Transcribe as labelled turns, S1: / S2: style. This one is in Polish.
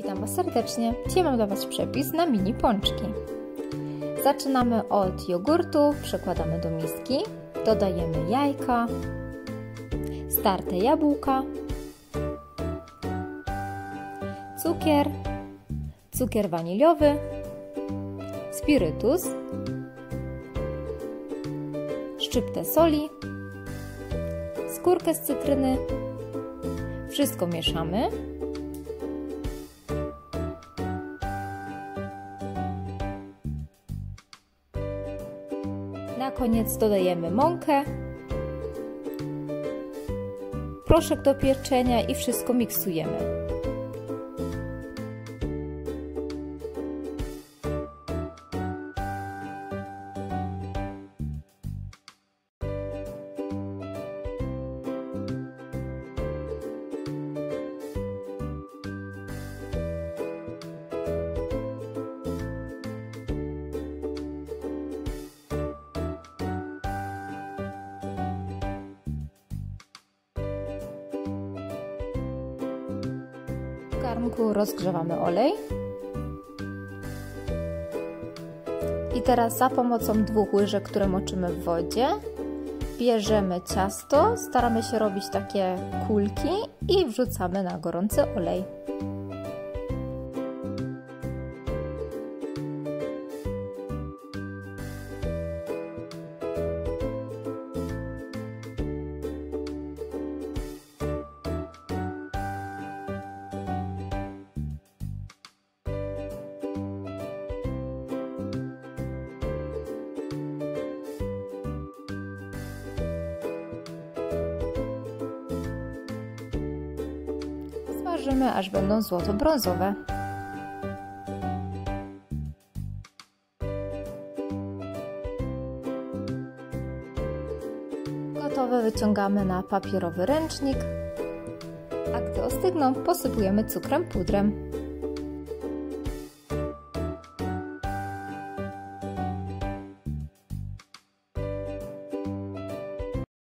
S1: Witam Was serdecznie. Dzisiaj mam dla Was przepis na mini pączki. Zaczynamy od jogurtu, przekładamy do miski, dodajemy jajka, starte jabłka, cukier waniliowy, spirytus, szczyptę soli, skórkę z cytryny. Wszystko mieszamy. Na koniec dodajemy mąkę, proszek do pieczenia i wszystko miksujemy. W garnku rozgrzewamy olej i teraz za pomocą 2 łyżek, które moczymy w wodzie, bierzemy ciasto, staramy się robić takie kulki i wrzucamy na gorący olej. Smażymy, aż będą złoto-brązowe. Gotowe wyciągamy na papierowy ręcznik, a gdy ostygną, posypujemy cukrem pudrem.